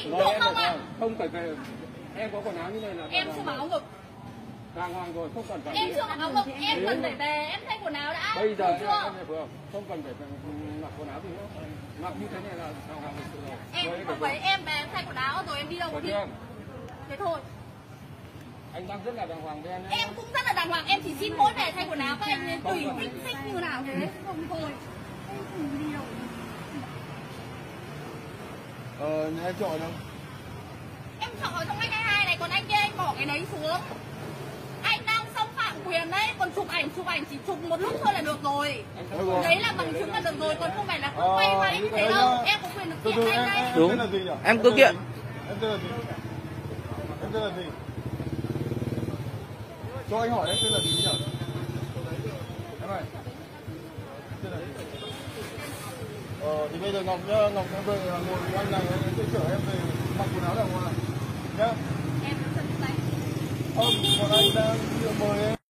được không ạ? Không phải về. Em có quần áo như này là Em chưa mặc áo ngực. đàng hoàng rồi, không cần phải. Em chưa mặc áo ngực, em cần phải về em thay quần áo đã. Bây giờ chưa? em vừa không cần phải mặc quần áo gì nữa. Mặc như thế này là đàng hoàng rồi. Em không phải em về em thay quần áo rồi em đi đâu đi. Thế thôi. Anh đang rất là đàng hoàng với em. Em cũng rất là đàng hoàng, em chỉ xin mỗi về thay quần áo các anh nên tùy thích như nào thế. Không thôi. Em không đi đâu. Nhà em chọn đâu? Em chọn ở trong anh 22 này, còn anh kia anh bỏ cái đấy xuống. Anh đang xâm phạm quyền đấy, còn chụp ảnh chỉ chụp một lúc thôi là được rồi. Đấy là bằng chứng là được rồi, còn không phải là không quay máy như thế đâu. Em có quyền được kiện anh đây. Đúng. Em cứ kiện. Em tên là gì? Em tên là gì? Cho anh hỏi em tên là gì nhỉ? Em ơi. Tên là gì? Thì bây giờ Ngọc nhá, Ngọc em về ngồi với anh này, anh sẽ chở em về mặc quần áo đàng hoàng nhá. Em đã chân tay. Còn anh đang mời em.